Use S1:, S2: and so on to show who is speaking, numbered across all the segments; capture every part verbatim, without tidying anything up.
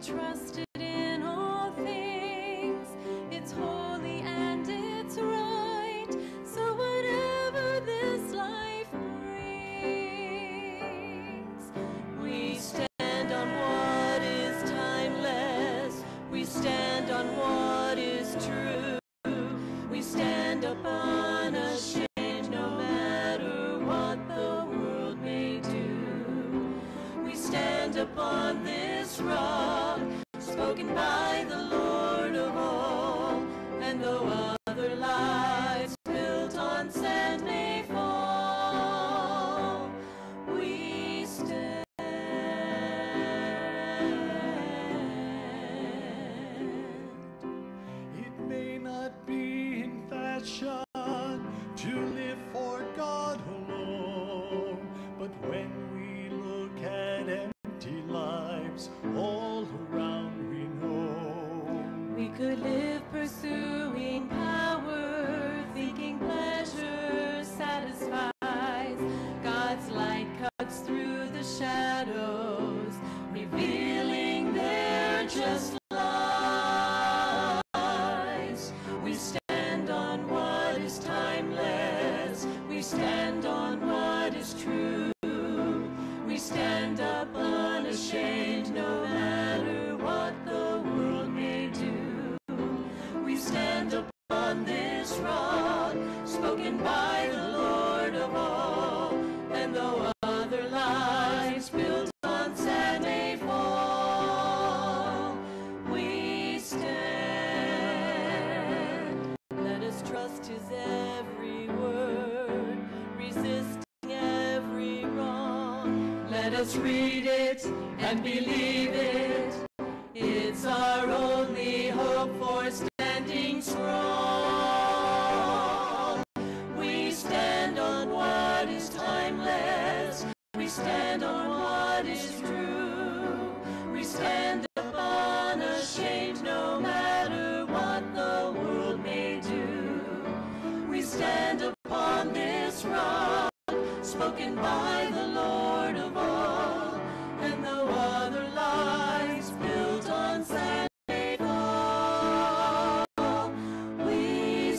S1: trusted in all things. It's holy and it's right. So whatever this life brings, we stand on what is timeless. We stand on what is true. We stand up unashamed no matter what the world may do. We stand upon this rock, spoken by the Lord of all. And though other lives built on sand may fall, we stand.
S2: It may not be in fashion to live for God alone, but when we look at empty lives all around, we know
S1: We could live pursuing power, thinking pleasure satisfies. God's light cuts through the shadows, revealing their just lies. We stand on what is timeless. We stand on what is true. We stand up unashamed no matter what the world may do. We stand upon this rock, spoken by the Lord of all. And though other lives built on sand may fall, we stand. Let us trust his every word, resisting every wrong. Let us read it and believe it. It's our only hope for standing strong. We stand on what is timeless. We stand on what is true. We stand up unashamed no matter what the world may do. We stand upon this rock, spoken by the Lord of all. And though other lives built on sand may fall, we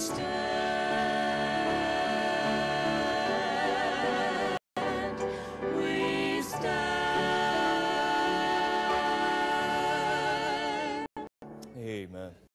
S1: stand. We stand.
S3: Amen.